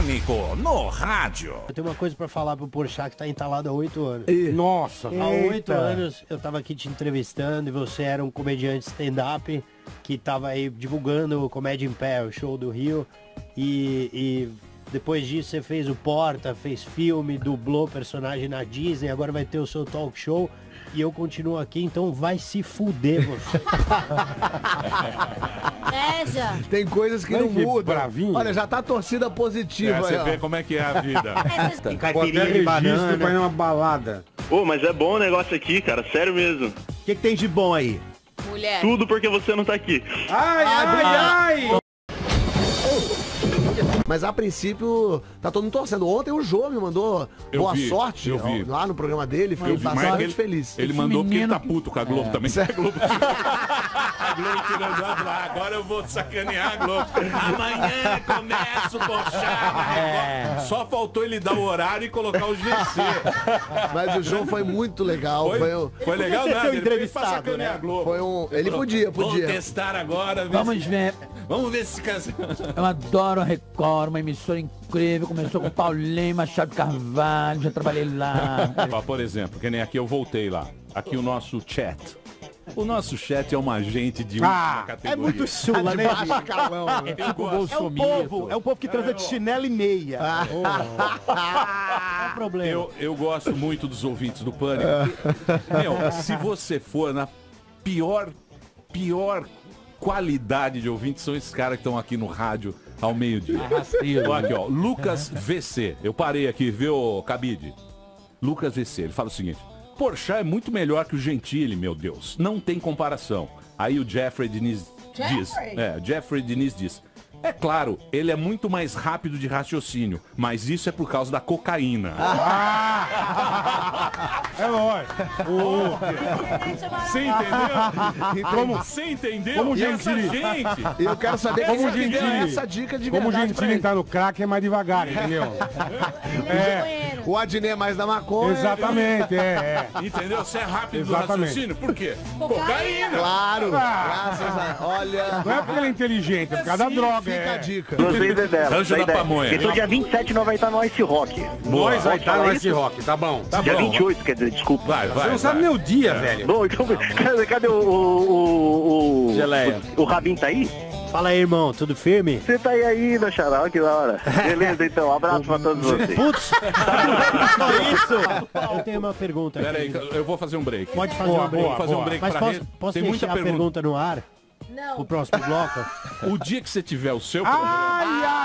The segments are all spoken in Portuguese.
Pânico no rádio. Eu tenho uma coisa pra falar pro Porchat que tá entalado há 8 anos. Nossa. Há 8 anos eu tava aqui te entrevistando e você era um comediante stand-up que tava aí divulgando o Comédia em Pé, o show do Rio. E depois disso você fez o Porta, fez filme, dublou personagem na Disney, agora vai ter o seu talk show. E eu continuo aqui, então vai se fuder você. Já. Tem coisas que não mudam. Olha, já tá torcida positiva. Você aí, vê como é que é a vida. Tem caipirinha de banana. Vai numa balada. Pô, mas é bom o negócio aqui, cara. Sério mesmo. O que tem de bom aí? Mulher. Tudo porque você não tá aqui. Ai. Mas a princípio, tá todo mundo torcendo. Ontem o Jô me mandou boa sorte lá no programa dele. Fiquei bastante feliz. Ele mandou porque ele tá puto com a Globo também. A Globo tirando lá. Agora eu vou sacanear a Globo. Amanhã começa o Porchat. Só faltou ele dar o horário e colocar o GC. Mas o Jô foi muito legal. Foi legal, né? Ele fez pra sacanear a Globo. Ele podia. Vou testar agora. Vamos ver. Vamos ver se casa. Eu adoro a Record, uma emissora incrível. Começou com Paulinho Machado Carvalho, já trabalhei lá. Por exemplo, que nem aqui eu voltei lá. Aqui o nosso chat. O nosso chat é uma gente de última categoria. É muito chula, né? É um povo que transa de chinelo e meia. Qual o problema? Eu gosto muito dos ouvintes do Pânico. Meu, se você for na pior qualidade de ouvintes, são esses caras que estão aqui no rádio ao meio-dia. Aqui, ó, Lucas VC. Eu parei aqui, viu, Cabide? Lucas VC, ele fala o seguinte: Porchat é muito melhor que o Gentili, meu Deus. Não tem comparação. Aí o Jeffrey Diniz diz. Jeffrey Diniz diz. É claro, ele é muito mais rápido de raciocínio, mas isso é por causa da cocaína. É lógico. Você entendeu? Você entendeu? Como Gentili. E eu quero saber como Gentili. Essa dica de Como o verdade. Gentili entrar no crack é mais devagar, entendeu? O Adnet é mais da maconha. Exatamente, Entendeu? Você é rápido do raciocínio? Por quê? Cocaína. Claro. Graças a... Olha... Não é porque ele é inteligente, é por causa da droga. Fica a dica. Gostei dela. Anjo da Pamonha. Então dia 27 nós vai estar no Ice Rock. Nós vai estar no Ice Rock, tá bom. Dia 28, quer dizer, desculpa. Vai. Você não sabe nem o dia, velho. Bom, então, cadê o Geleia. O Rabin tá aí? Fala aí, irmão, tudo firme? Você tá aí ainda, Xará, que da hora. Beleza, então, um abraço pra todos vocês. Putz! Isso! Eu tenho uma pergunta aqui. Pera aí, eu vou fazer um break. Pode fazer um break. Vou fazer um break Mas pra posso Tem deixar muita a pergunta no ar? Não. O próximo bloco? O dia que você tiver o seu programa...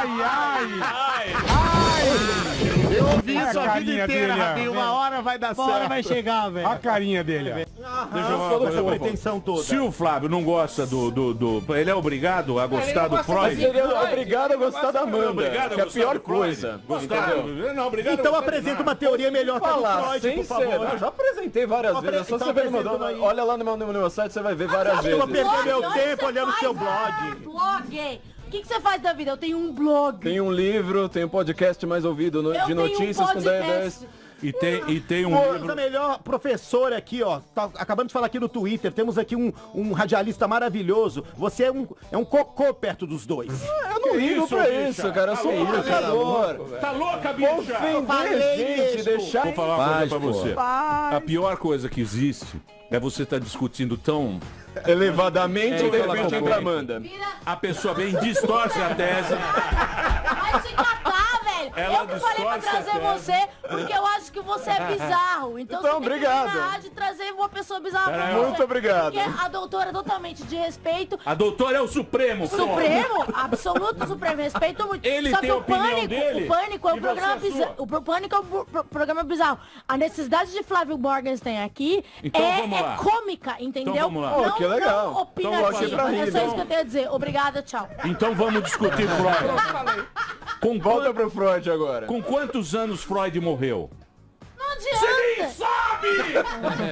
Eu ouvi isso a vida carinha inteira, dele, Rabinho. Uma hora vai dar Uma hora certo. vai chegar, velho. Olha a carinha dele. Deixa eu falar uma coisa pra você. Se o Flávio não gosta ele é obrigado a gostar do Freud? Ele é obrigado a gostar da Amanda, Obrigado a que é a gostar pior do Freud? coisa. Gostar? Não, obrigado. Então apresenta uma teoria melhor que a do Freud, por favor. Eu já apresentei várias vezes. É só você ver no meu... Olha lá no meu site, você vai ver várias vezes. Eu vou perder meu tempo olhando o seu blog. Blog. O que você faz da vida? Eu tenho um blog. Tem um livro, tem um podcast mais ouvido de notícias com 10. E tem um Pô, livro... a melhor professora aqui, ó. Acabamos de falar aqui no Twitter. Temos aqui um radialista maravilhoso. Você é um cocô perto dos dois. Eu não ligo pra isso, cara. Eu sou um educador. Tá louca, bicha? Ofender gente, deixar... Vou falar uma coisa pra você. A pior coisa que existe é você estar discutindo tão... elevadamente e de repente entra a Amanda. A pessoa vem, distorce a tese. Vai te catar, velho. Ela Eu que falei pra distorce a trazer tese. você, porque eu acho que você é bizarro. Então você obrigado. tem que parar de trazer uma pessoa bizarra pra você. Muito obrigado. Porque a doutora é totalmente de respeito. A doutora é o Supremo, pô. Supremo, absoluto Supremo, respeito muito. Ele Só tem que a opinião dele, o Pânico é um e programa você a bizarro. O Pânico é um programa bizarro. A necessidade de Flávio Morgenstern aqui Então vamos lá. é cômica, entendeu? Então vamos lá. Não, que legal. não opinativa. Então gosto pra rir, É só então. isso que eu tenho a dizer. Obrigada, tchau. Então vamos discutir Freud. Volta pro Freud agora. Com quantos anos Freud morreu? Não adianta. Você nem sabe!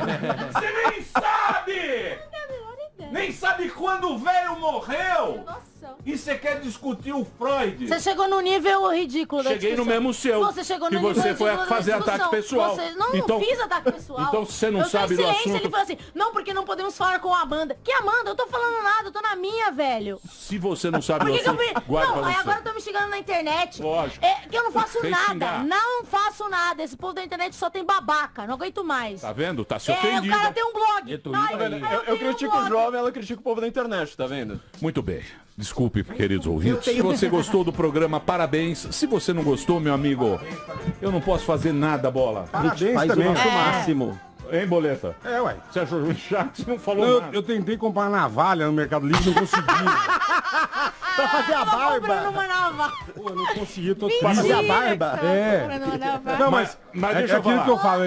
Você nem sabe! Nem sabe quando o velho morreu! Nossa. E você quer discutir o Freud? Você chegou no nível ridículo da Cheguei no mesmo seu. Você chegou no nível nível ridículo. Que você foi fazer ataque pessoal. Você não fiz ataque pessoal. Então você não sabe do assunto. Ele falou assim, não, porque não podemos falar com a Amanda. Que Amanda? Eu tô falando nada, eu tô na minha, velho. Se você não sabe do assunto, guarda pra você. Agora eu tô me xingando na internet. Lógico. Que eu não faço nada. Não faço nada. Esse povo da internet só tem babaca. Não aguento mais. Tá vendo? Tá se ofendido. O cara tem um blog. Eu critico o jovem, ela critica o povo da internet, tá vendo? Muito bem. Desculpe, queridos ouvintes. Se você gostou do programa, parabéns. Se você não gostou, meu amigo, eu não posso fazer nada, Bola. Parabéns também. O máximo. Hein, Boleta? Ué. Você achou chato? Você não falou nada. Eu tentei comprar uma navalha no Mercado Livre, não consegui. Pra fazer a barba. Pô, eu não consegui. Pra fazer a barba. Não, mas deixa eu falar. Aquilo que eu falo,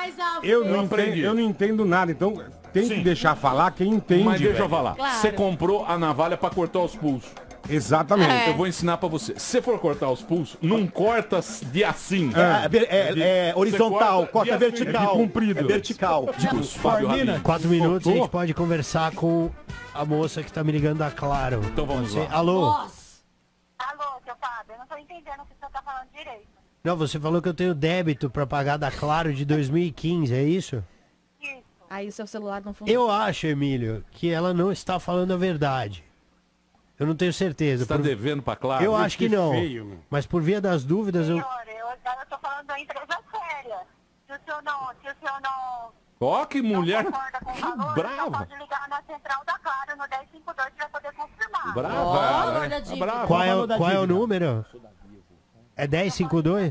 eu não entendo nada, então tem que deixar falar quem entende. Mas deixa eu falar. Você comprou a navalha pra cortar os pulsos. Exatamente. Eu vou ensinar pra você. Se for cortar os pulsos, não corta de assim. É horizontal, corta vertical. É comprido. É vertical. Tipo, Fábio Rabin. 4 minutos a gente pode conversar com a moça que tá me ligando da Claro. Então vamos lá. Alô? Alô, seu Fábio, eu não tô entendendo o que você tá falando direito. Não, você falou que eu tenho débito pra pagar da Claro de 2015, é isso? Isso. Aí o seu celular não funciona. Eu acho, Emílio, que ela não está falando a verdade. Eu não tenho certeza. Você tá devendo pra Claro? Eu acho que não. Feio, mas por via das dúvidas, Senhor, eu tô falando da empresa séria. Se o senhor não Ó, que mulher concorda com o valor, brava. você pode ligar na central da Claro no 1052 pra poder confirmar. Brava. Qual é o número? É 1052?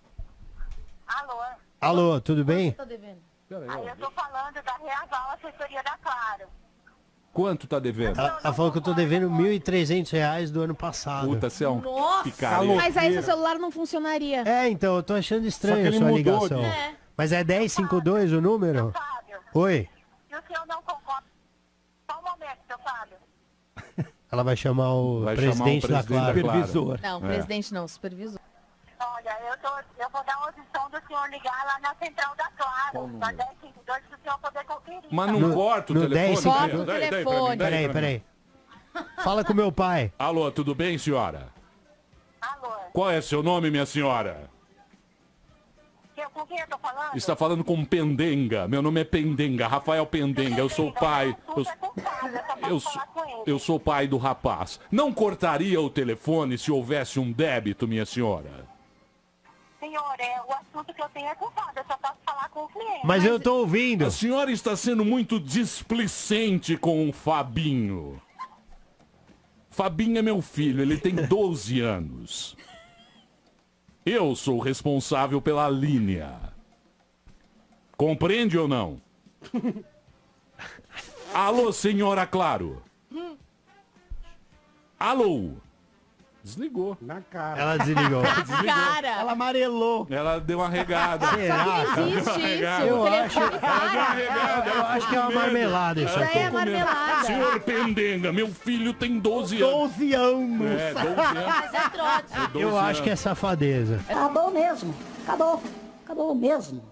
Alô? Alô, tudo bem? Tá devendo? Aí eu tô falando da Reaval, assessoria da Claro. Quanto tá devendo? Ela falou que eu tô devendo R$1.300 do ano passado. Puta, você é um Nossa! picareta. Mas aí seu celular não funcionaria. É, então, eu tô achando estranho a ele sua mudou ligação. Mas é 1052 o número? Fábio, Oi? se o senhor não concorda... Só um momento, seu Fábio. Ela vai chamar o presidente da Claro. Supervisor. Não, presidente não, supervisor. Olha, eu vou dar a opção do senhor ligar lá na central da Claro, na 1052, para o senhor poder conferir. Mas não corta o telefone? 1052. Corta o telefone. Peraí. Fala com meu pai. Alô, tudo bem, senhora? Alô? Qual é seu nome, minha senhora? Com quem eu tô falando? Está falando com Pendenga. Meu nome é Pendenga, Rafael Pendenga. Eu sou o pai. Eu sou o pai do rapaz. Não cortaria o telefone se houvesse um débito, minha senhora? Senhor, o assunto que eu tenho é com o Fábio, eu só posso falar com o cliente. Mas eu tô ouvindo. A senhora está sendo muito displicente com o Fabinho. Fabinho é meu filho, ele tem 12 anos. Eu sou o responsável pela linha. Compreende ou não? Alô, senhora Claro. Alô. Desligou. Na cara. Ela desligou. Cara! Ela amarelou. Ela deu uma regada. Não existe isso. Eu O acho, telefone para. eu acho que é uma marmelada isso Isso aqui. aí é marmelada. Senhor Pendenga, meu filho tem 12 anos. 12 anos. É, 12 anos. Mas é trote. Eu acho que é safadeza. Acabou mesmo. Acabou mesmo.